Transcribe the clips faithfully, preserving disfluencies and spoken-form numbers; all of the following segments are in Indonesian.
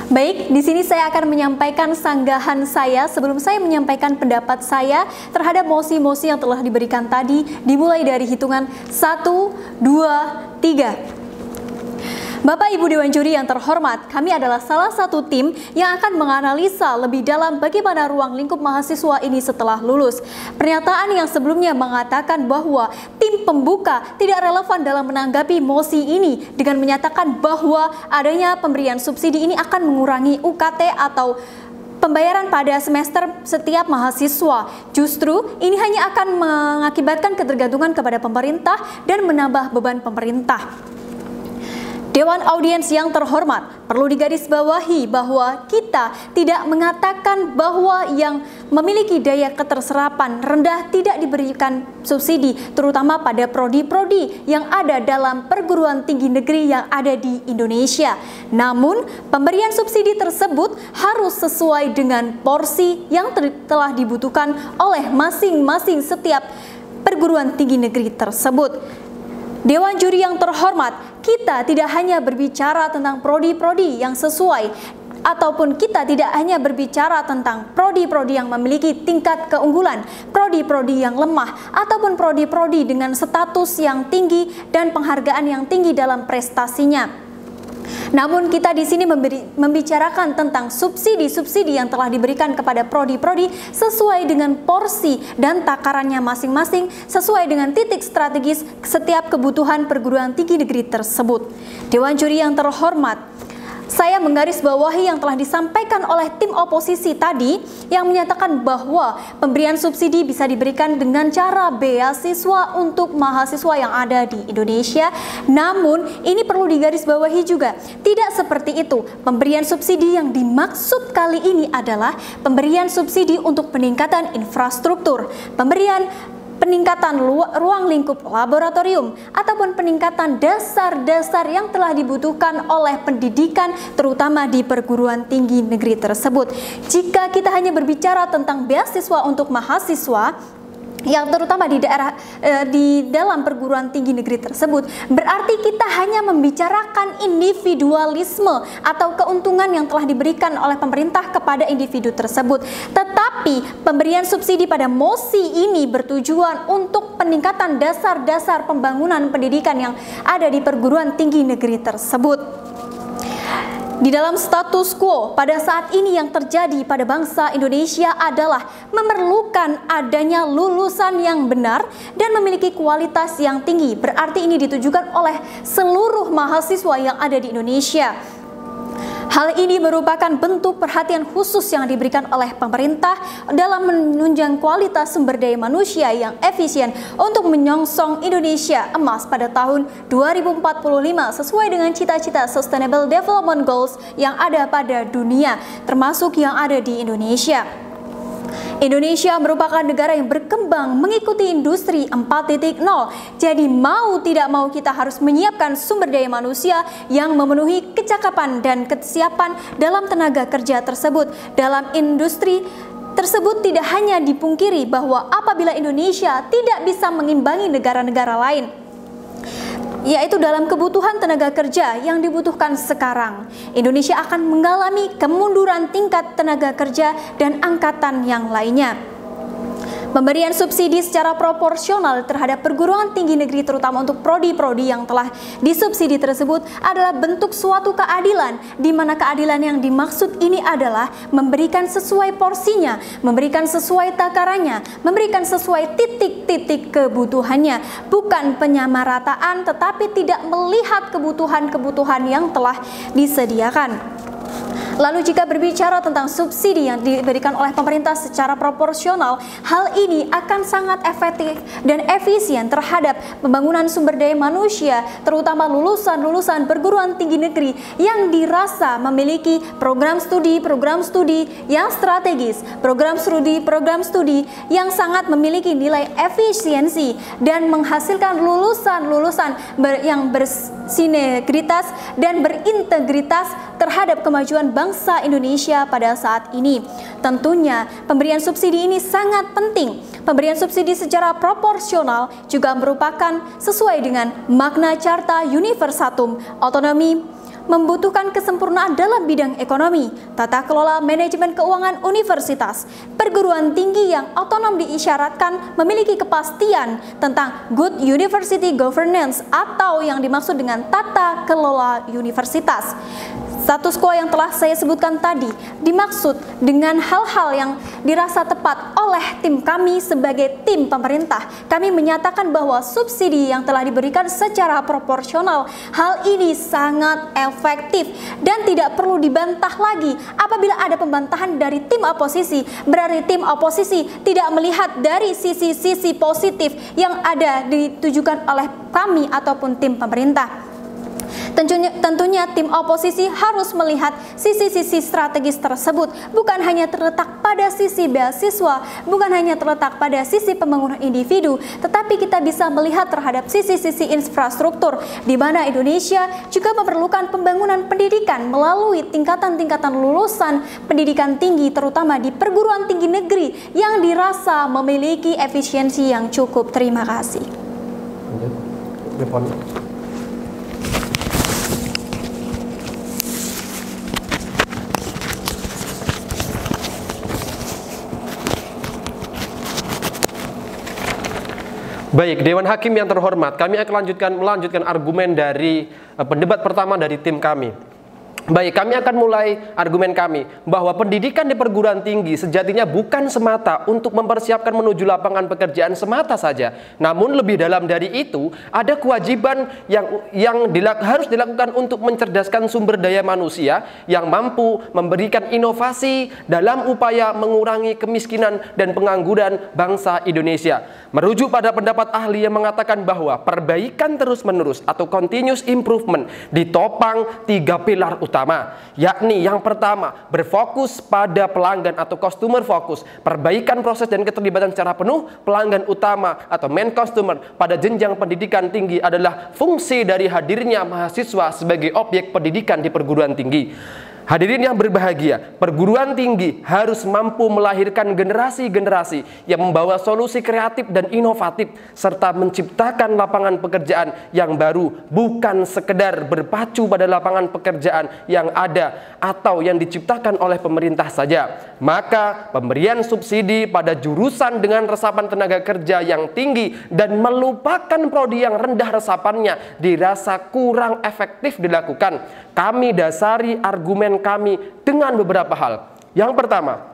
Baik, di sini saya akan menyampaikan sanggahan saya sebelum saya menyampaikan pendapat saya terhadap mosi-mosi yang telah diberikan tadi, dimulai dari hitungan satu, dua, tiga. Bapak Ibu Dewan Juri yang terhormat, kami adalah salah satu tim yang akan menganalisa lebih dalam bagaimana ruang lingkup mahasiswa ini setelah lulus. Pernyataan yang sebelumnya mengatakan bahwa tim pembuka tidak relevan dalam menanggapi mosi ini dengan menyatakan bahwa adanya pemberian subsidi ini akan mengurangi U K T atau pembayaran pada semester setiap mahasiswa. Justru ini hanya akan mengakibatkan ketergantungan kepada pemerintah dan menambah beban pemerintah. Dewan Audiens yang terhormat, perlu digarisbawahi bahwa kita tidak mengatakan bahwa yang memiliki daya keterserapan rendah tidak diberikan subsidi, terutama pada prodi-prodi yang ada dalam perguruan tinggi negeri yang ada di Indonesia. Namun, pemberian subsidi tersebut harus sesuai dengan porsi yang telah dibutuhkan oleh masing-masing setiap perguruan tinggi negeri tersebut. Dewan Juri yang terhormat, kita tidak hanya berbicara tentang prodi-prodi yang sesuai, ataupun kita tidak hanya berbicara tentang prodi-prodi yang memiliki tingkat keunggulan, prodi-prodi yang lemah, ataupun prodi-prodi dengan status yang tinggi dan penghargaan yang tinggi dalam prestasinya. Namun kita di sini memberi, membicarakan tentang subsidi-subsidi yang telah diberikan kepada prodi-prodi sesuai dengan porsi dan takarannya masing-masing, sesuai dengan titik strategis setiap kebutuhan perguruan tinggi negeri tersebut. Dewan Juri yang terhormat, saya menggarisbawahi yang telah disampaikan oleh tim oposisi tadi yang menyatakan bahwa pemberian subsidi bisa diberikan dengan cara beasiswa untuk mahasiswa yang ada di Indonesia. Namun ini perlu digarisbawahi juga, tidak seperti itu. Pemberian subsidi yang dimaksud kali ini adalah pemberian subsidi untuk peningkatan infrastruktur, pemberian peningkatan ruang lingkup laboratorium, ataupun peningkatan dasar-dasar yang telah dibutuhkan oleh pendidikan terutama di perguruan tinggi negeri tersebut. Jika kita hanya berbicara tentang beasiswa untuk mahasiswa yang terutama di daerah eh, di dalam perguruan tinggi negeri tersebut, berarti kita hanya membicarakan individualisme atau keuntungan yang telah diberikan oleh pemerintah kepada individu tersebut. Tetapi pemberian subsidi pada mosi ini bertujuan untuk peningkatan dasar-dasar pembangunan pendidikan yang ada di perguruan tinggi negeri tersebut. Di dalam status quo pada saat ini yang terjadi pada bangsa Indonesia adalah memerlukan adanya lulusan yang benar dan memiliki kualitas yang tinggi. Berarti ini ditujukan oleh seluruh mahasiswa yang ada di Indonesia. Hal ini merupakan bentuk perhatian khusus yang diberikan oleh pemerintah dalam menunjang kualitas sumber daya manusia yang efisien untuk menyongsong Indonesia emas pada tahun dua ribu empat puluh lima sesuai dengan cita-cita Sustainable Development Goals yang ada pada dunia, termasuk yang ada di Indonesia. Indonesia merupakan negara yang berkembang mengikuti industri empat titik nol. Jadi mau tidak mau kita harus menyiapkan sumber daya manusia yang memenuhi kecakapan dan kesiapan dalam tenaga kerja tersebut. Dalam industri tersebut tidak hanya dipungkiri bahwa apabila Indonesia tidak bisa mengimbangi negara-negara lain, yaitu dalam kebutuhan tenaga kerja yang dibutuhkan sekarang, Indonesia akan mengalami kemunduran tingkat tenaga kerja dan angkatan yang lainnya. Pemberian subsidi secara proporsional terhadap perguruan tinggi negeri terutama untuk prodi-prodi yang telah disubsidi tersebut adalah bentuk suatu keadilan, di mana keadilan yang dimaksud ini adalah memberikan sesuai porsinya, memberikan sesuai takarannya, memberikan sesuai titik-titik kebutuhannya, bukan penyamarataan tetapi tidak melihat kebutuhan-kebutuhan yang telah disediakan. Lalu jika berbicara tentang subsidi yang diberikan oleh pemerintah secara proporsional, hal ini akan sangat efektif dan efisien terhadap pembangunan sumber daya manusia, terutama lulusan-lulusan perguruan tinggi negeri yang dirasa memiliki program studi-program studi yang strategis, program studi-program studi yang sangat memiliki nilai efisiensi dan menghasilkan lulusan-lulusan ber yang bersinergitas dan berintegritas terhadap kemajuan bangsa Indonesia pada saat ini. Tentunya pemberian subsidi ini sangat penting. Pemberian subsidi secara proporsional juga merupakan sesuai dengan makna Carta Universatum, otonomi membutuhkan kesempurnaan dalam bidang ekonomi, tata kelola manajemen keuangan universitas. Perguruan tinggi yang otonom diisyaratkan memiliki kepastian tentang good university governance atau yang dimaksud dengan tata kelola universitas. Status quo yang telah saya sebutkan tadi dimaksud dengan hal-hal yang dirasa tepat oleh tim kami sebagai tim pemerintah. Kami menyatakan bahwa subsidi yang telah diberikan secara proporsional, hal ini sangat efektif dan tidak perlu dibantah lagi. Apabila ada pembantahan dari tim oposisi, berarti tim oposisi tidak melihat dari sisi-sisi positif yang ada ditujukan oleh kami ataupun tim pemerintah. Tentunya, tentunya tim oposisi harus melihat sisi-sisi strategis tersebut, bukan hanya terletak pada sisi beasiswa, bukan hanya terletak pada sisi pembangunan individu, tetapi kita bisa melihat terhadap sisi-sisi infrastruktur, di mana Indonesia juga memerlukan pembangunan pendidikan melalui tingkatan-tingkatan lulusan pendidikan tinggi, terutama di perguruan tinggi negeri yang dirasa memiliki efisiensi yang cukup. Terima kasih. Baik, Dewan Hakim yang terhormat, kami akan lanjutkan melanjutkan argumen dari uh, pendebat pertama dari tim kami. Baik, kami akan mulai argumen kami bahwa pendidikan di perguruan tinggi sejatinya bukan semata untuk mempersiapkan menuju lapangan pekerjaan semata saja. Namun lebih dalam dari itu, ada kewajiban yang yang dilak, harus dilakukan untuk mencerdaskan sumber daya manusia yang mampu memberikan inovasi dalam upaya mengurangi kemiskinan dan pengangguran bangsa Indonesia. Merujuk pada pendapat ahli yang mengatakan bahwa perbaikan terus-menerus atau continuous improvement ditopang tiga pilar utama. Yakni yang pertama, berfokus pada pelanggan atau customer focus, perbaikan proses dan keterlibatan secara penuh pelanggan utama atau main customer pada jenjang pendidikan tinggi adalah fungsi dari hadirnya mahasiswa sebagai objek pendidikan di perguruan tinggi. Hadirin yang berbahagia, perguruan tinggi harus mampu melahirkan generasi-generasi yang membawa solusi kreatif dan inovatif serta menciptakan lapangan pekerjaan yang baru, bukan sekedar berpacu pada lapangan pekerjaan yang ada atau yang diciptakan oleh pemerintah saja. Maka pemberian subsidi pada jurusan dengan resapan tenaga kerja yang tinggi dan melupakan prodi yang rendah resapannya dirasa kurang efektif dilakukan. Kami dasari argumen kami dengan beberapa hal. Yang pertama,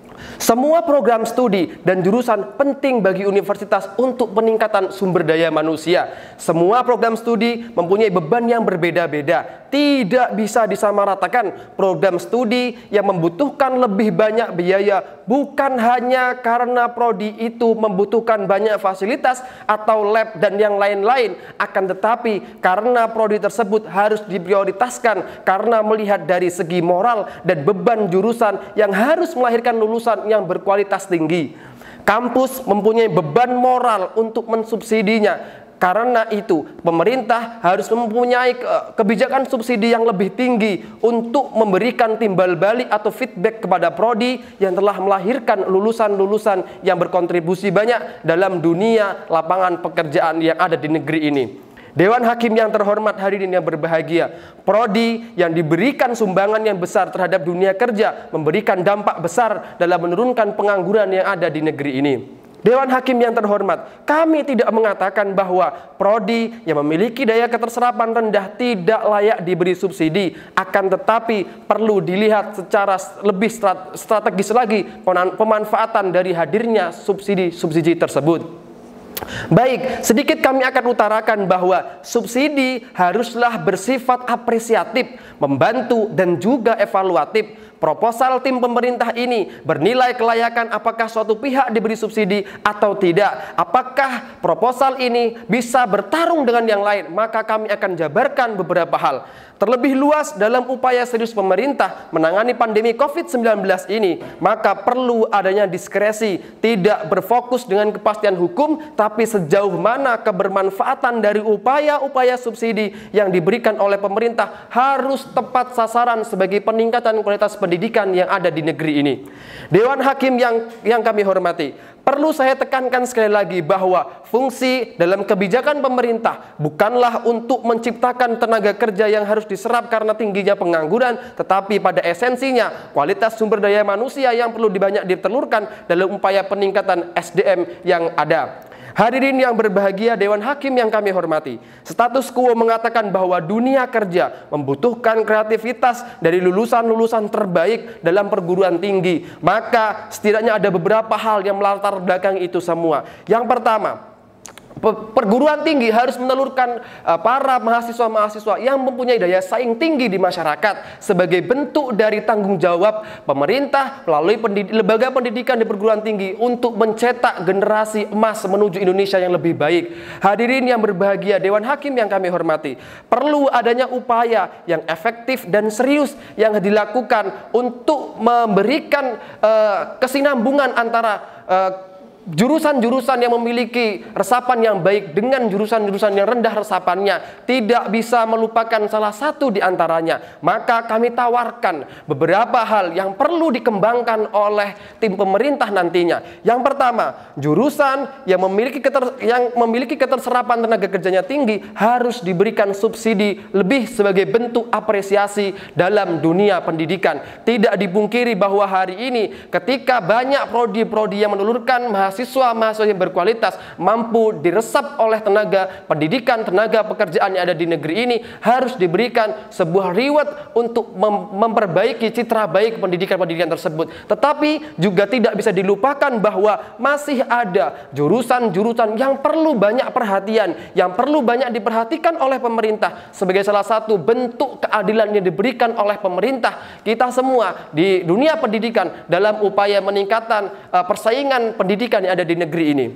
semua program studi dan jurusan penting bagi universitas untuk peningkatan sumber daya manusia. Semua program studi mempunyai beban yang berbeda-beda. Tidak bisa disamaratakan program studi yang membutuhkan lebih banyak biaya bukan hanya karena prodi itu membutuhkan banyak fasilitas atau lab dan yang lain-lain, akan tetapi karena prodi tersebut harus diprioritaskan karena melihat dari segi moral dan beban jurusan yang harus melahirkan lulusan yang berkualitas tinggi. Kampus mempunyai beban moral untuk mensubsidinya. Karena itu, pemerintah harus mempunyai kebijakan subsidi yang lebih tinggi untuk memberikan timbal balik atau feedback kepada prodi yang telah melahirkan lulusan-lulusan yang berkontribusi banyak dalam dunia lapangan pekerjaan yang ada di negeri ini. Dewan Hakim yang terhormat, hadirin yang berbahagia, prodi yang diberikan sumbangan yang besar terhadap dunia kerja memberikan dampak besar dalam menurunkan pengangguran yang ada di negeri ini. Dewan Hakim yang terhormat, kami tidak mengatakan bahwa prodi yang memiliki daya keterserapan rendah tidak layak diberi subsidi, akan tetapi perlu dilihat secara lebih strategis lagi pemanfaatan dari hadirnya subsidi-subsidi tersebut. Baik, sedikit kami akan utarakan bahwa subsidi haruslah bersifat apresiatif, membantu dan juga evaluatif. Proposal tim pemerintah ini bernilai kelayakan apakah suatu pihak diberi subsidi atau tidak. Apakah proposal ini bisa bertarung dengan yang lain? Maka kami akan jabarkan beberapa hal. Terlebih luas dalam upaya serius pemerintah menangani pandemi COVID sembilan belas ini, maka perlu adanya diskresi, tidak berfokus dengan kepastian hukum, tapi sejauh mana kebermanfaatan dari upaya-upaya subsidi yang diberikan oleh pemerintah harus tepat sasaran sebagai peningkatan kualitas pendidikan pendidikan yang ada di negeri ini. Dewan Hakim yang yang kami hormati, perlu saya tekankan sekali lagi bahwa fungsi dalam kebijakan pemerintah bukanlah untuk menciptakan tenaga kerja yang harus diserap karena tingginya pengangguran, tetapi pada esensinya kualitas sumber daya manusia yang perlu banyak ditelurkan dalam upaya peningkatan S D M yang ada. Hadirin yang berbahagia, Dewan Hakim yang kami hormati, status quo mengatakan bahwa dunia kerja membutuhkan kreativitas dari lulusan-lulusan terbaik dalam perguruan tinggi. Maka setidaknya ada beberapa hal yang melatar belakang itu semua. Yang pertama, perguruan tinggi harus menelurkan uh, para mahasiswa-mahasiswa yang mempunyai daya saing tinggi di masyarakat sebagai bentuk dari tanggung jawab pemerintah melalui pendid lembaga pendidikan di perguruan tinggi untuk mencetak generasi emas menuju Indonesia yang lebih baik. Hadirin yang berbahagia, Dewan Hakim yang kami hormati, perlu adanya upaya yang efektif dan serius yang dilakukan untuk memberikan uh, kesinambungan antara uh, jurusan-jurusan yang memiliki resapan yang baik dengan jurusan-jurusan yang rendah resapannya. Tidak bisa melupakan salah satu di antaranya. Maka kami tawarkan beberapa hal yang perlu dikembangkan oleh tim pemerintah nantinya. Yang pertama, jurusan yang memiliki keter, yang memiliki keterserapan tenaga kerjanya tinggi harus diberikan subsidi lebih sebagai bentuk apresiasi dalam dunia pendidikan. Tidak dipungkiri bahwa hari ini ketika banyak prodi-prodi yang menelurkan mahasiswa mahasiswa-mahasiswa yang berkualitas mampu diresap oleh tenaga pendidikan, tenaga pekerjaan yang ada di negeri ini, harus diberikan sebuah reward untuk mem memperbaiki citra baik pendidikan-pendidikan tersebut. Tetapi juga tidak bisa dilupakan bahwa masih ada jurusan-jurusan yang perlu banyak perhatian, yang perlu banyak diperhatikan oleh pemerintah sebagai salah satu bentuk keadilan yang diberikan oleh pemerintah kita semua di dunia pendidikan dalam upaya meningkatkan uh, persaingan pendidikan yang ada di negeri ini.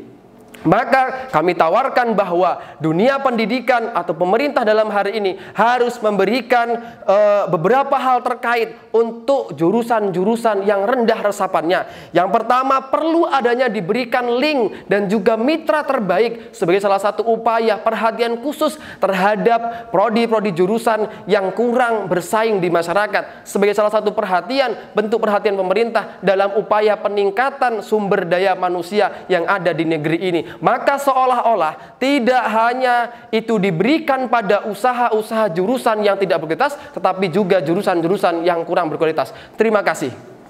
Maka kami tawarkan bahwa dunia pendidikan atau pemerintah dalam hari ini harus memberikan uh, beberapa hal terkait untuk jurusan-jurusan yang rendah resapannya. Yang pertama, perlu adanya diberikan link dan juga mitra terbaik sebagai salah satu upaya perhatian khusus terhadap prodi-prodi jurusan yang kurang bersaing di masyarakat. Sebagai salah satu perhatian, bentuk perhatian pemerintah dalam upaya peningkatan sumber daya manusia yang ada di negeri ini. Maka seolah-olah tidak hanya itu diberikan pada usaha-usaha jurusan yang tidak berkualitas, tetapi juga jurusan-jurusan yang kurang berkualitas. Terima kasih.